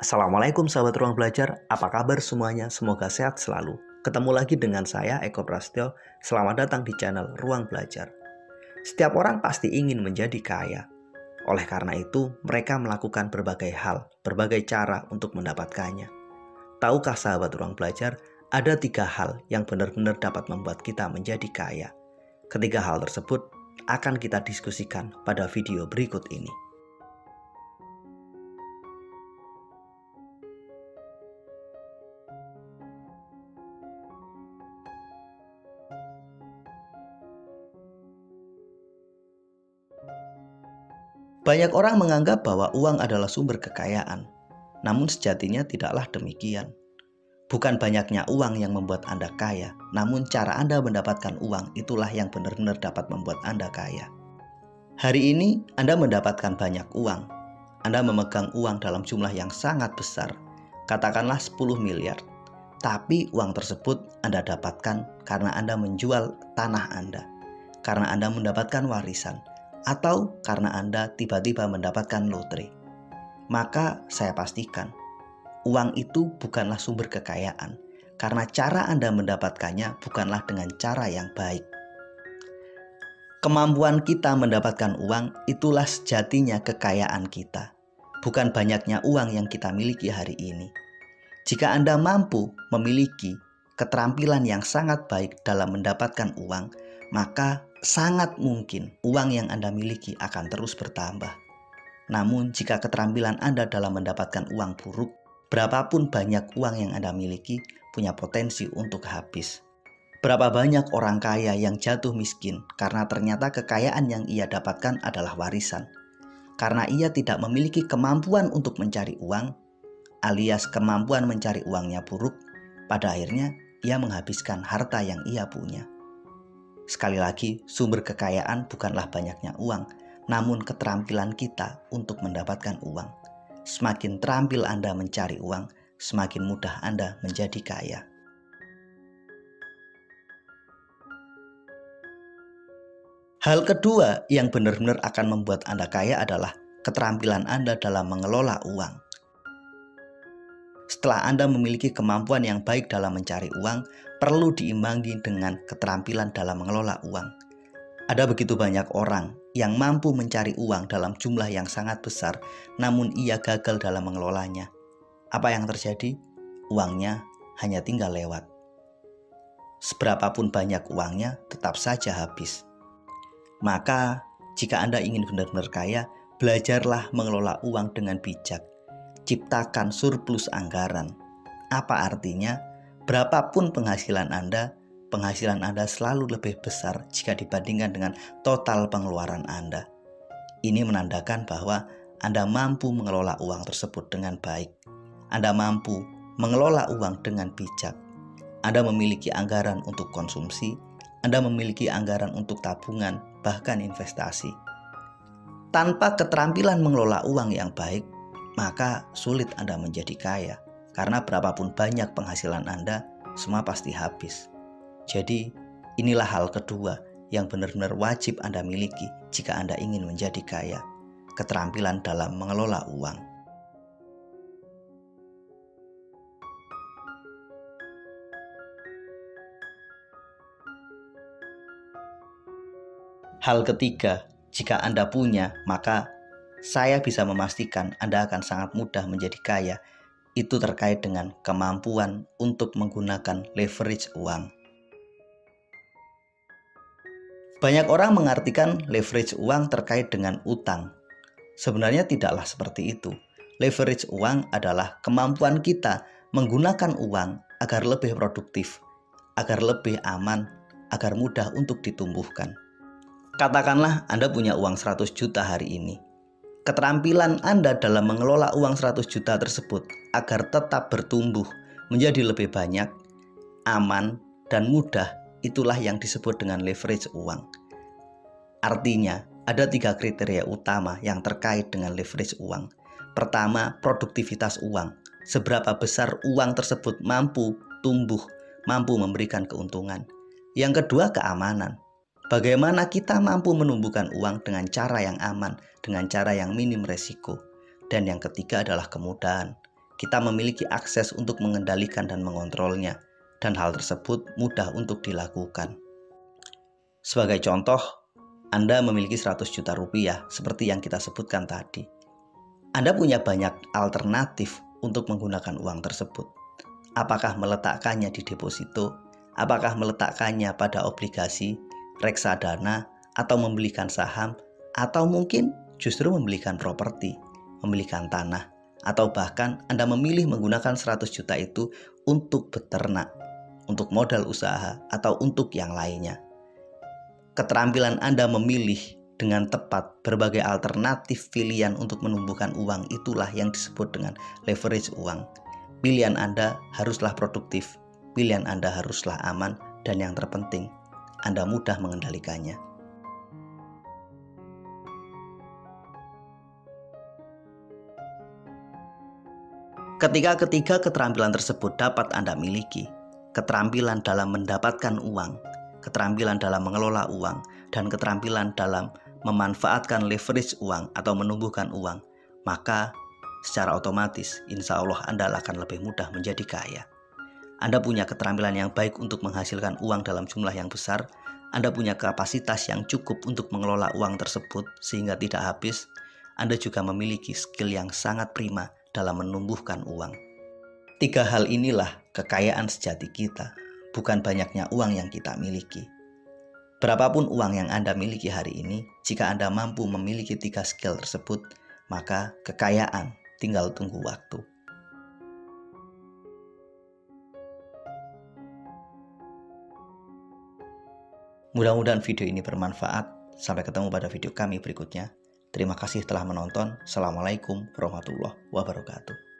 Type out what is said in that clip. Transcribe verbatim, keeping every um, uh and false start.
Assalamualaikum sahabat ruang belajar, apa kabar semuanya? Semoga sehat selalu. Ketemu lagi dengan saya Eko Prasetyo, selamat datang di channel Ruang Belajar. Setiap orang pasti ingin menjadi kaya. Oleh karena itu, mereka melakukan berbagai hal, berbagai cara untuk mendapatkannya. Tahukah sahabat ruang belajar, ada tiga hal yang benar-benar dapat membuat kita menjadi kaya. Ketiga hal tersebut akan kita diskusikan pada video berikut ini. Banyak orang menganggap bahwa uang adalah sumber kekayaan, namun sejatinya tidaklah demikian. Bukan banyaknya uang yang membuat Anda kaya, namun cara Anda mendapatkan uang itulah yang benar-benar dapat membuat Anda kaya. Hari ini Anda mendapatkan banyak uang. Anda memegang uang dalam jumlah yang sangat besar, katakanlah sepuluh miliar. Tapi uang tersebut Anda dapatkan karena Anda menjual tanah Anda, karena Anda mendapatkan warisan, atau karena Anda tiba-tiba mendapatkan lotre. Maka saya pastikan, uang itu bukanlah sumber kekayaan, karena cara Anda mendapatkannya bukanlah dengan cara yang baik. Kemampuan kita mendapatkan uang itulah sejatinya kekayaan kita, bukan banyaknya uang yang kita miliki hari ini. Jika Anda mampu memiliki keterampilan yang sangat baik dalam mendapatkan uang, maka sangat mungkin uang yang Anda miliki akan terus bertambah. Namun jika keterampilan Anda dalam mendapatkan uang buruk, berapapun banyak uang yang Anda miliki punya potensi untuk habis. Berapa banyak orang kaya yang jatuh miskin karena ternyata kekayaan yang ia dapatkan adalah warisan. Karena ia tidak memiliki kemampuan untuk mencari uang, alias kemampuan mencari uangnya buruk, pada akhirnya ia menghabiskan harta yang ia punya. Sekali lagi, sumber kekayaan bukanlah banyaknya uang, namun keterampilan kita untuk mendapatkan uang. Semakin terampil Anda mencari uang, semakin mudah Anda menjadi kaya. Hal kedua yang benar-benar akan membuat Anda kaya adalah keterampilan Anda dalam mengelola uang. Setelah Anda memiliki kemampuan yang baik dalam mencari uang, perlu diimbangi dengan keterampilan dalam mengelola uang. Ada begitu banyak orang yang mampu mencari uang dalam jumlah yang sangat besar, namun ia gagal dalam mengelolanya. Apa yang terjadi? Uangnya hanya tinggal lewat. Seberapapun banyak uangnya, tetap saja habis. Maka, jika Anda ingin benar-benar kaya, belajarlah mengelola uang dengan bijak. Ciptakan surplus anggaran. Apa artinya? Berapapun penghasilan Anda, penghasilan Anda selalu lebih besar jika dibandingkan dengan total pengeluaran Anda. Ini menandakan bahwa Anda mampu mengelola uang tersebut dengan baik. Anda mampu mengelola uang dengan bijak. Anda memiliki anggaran untuk konsumsi, Anda memiliki anggaran untuk tabungan, bahkan investasi. Tanpa keterampilan mengelola uang yang baik, maka sulit Anda menjadi kaya, karena berapapun banyak penghasilan Anda, semua pasti habis. Jadi, inilah hal kedua yang benar-benar wajib Anda miliki jika Anda ingin menjadi kaya, keterampilan dalam mengelola uang. Hal ketiga, jika Anda punya, maka saya bisa memastikan Anda akan sangat mudah menjadi kaya. Itu terkait dengan kemampuan untuk menggunakan leverage uang. Banyak orang mengartikan leverage uang terkait dengan utang. Sebenarnya tidaklah seperti itu. Leverage uang adalah kemampuan kita menggunakan uang agar lebih produktif, agar lebih aman, agar mudah untuk ditumbuhkan. Katakanlah Anda punya uang seratus juta hari ini. Keterampilan Anda dalam mengelola uang seratus juta tersebut agar tetap bertumbuh menjadi lebih banyak, aman, dan mudah, itulah yang disebut dengan leverage uang. Artinya, ada tiga kriteria utama yang terkait dengan leverage uang. Pertama, produktivitas uang. Seberapa besar uang tersebut mampu tumbuh, mampu memberikan keuntungan. Yang kedua, keamanan. Bagaimana kita mampu menumbuhkan uang dengan cara yang aman, dengan cara yang minim resiko. Dan yang ketiga adalah kemudahan. kita memiliki akses untuk mengendalikan dan mengontrolnya, dan hal tersebut mudah untuk dilakukan. Sebagai contoh, Anda memiliki seratus juta rupiah seperti yang kita sebutkan tadi. Anda punya banyak alternatif untuk menggunakan uang tersebut. Apakah meletakkannya di deposito, apakah meletakkannya pada obligasi, reksadana, atau membelikan saham, atau mungkin justru membelikan properti, membelikan tanah, atau bahkan Anda memilih menggunakan seratus juta itu untuk beternak, untuk modal usaha, atau untuk yang lainnya. Keterampilan Anda memilih dengan tepat berbagai alternatif pilihan untuk menumbuhkan uang itulah yang disebut dengan leverage uang. Pilihan Anda haruslah produktif, pilihan Anda haruslah aman, dan yang terpenting, Anda mudah mengendalikannya. Ketika ketiga keterampilan tersebut dapat Anda miliki, keterampilan dalam mendapatkan uang, keterampilan dalam mengelola uang, dan keterampilan dalam memanfaatkan leverage uang atau menumbuhkan uang, maka secara otomatis insya Allah Anda akan lebih mudah menjadi kaya. Anda punya keterampilan yang baik untuk menghasilkan uang dalam jumlah yang besar, Anda punya kapasitas yang cukup untuk mengelola uang tersebut sehingga tidak habis, Anda juga memiliki skill yang sangat prima dalam menumbuhkan uang. Tiga hal inilah kekayaan sejati kita, bukan banyaknya uang yang kita miliki. Berapapun uang yang Anda miliki hari ini, jika Anda mampu memiliki tiga skill tersebut, maka kekayaan tinggal tunggu waktu. Mudah-mudahan video ini bermanfaat. Sampai ketemu pada video kami berikutnya. Terima kasih telah menonton. Assalamualaikum warahmatullahi wabarakatuh.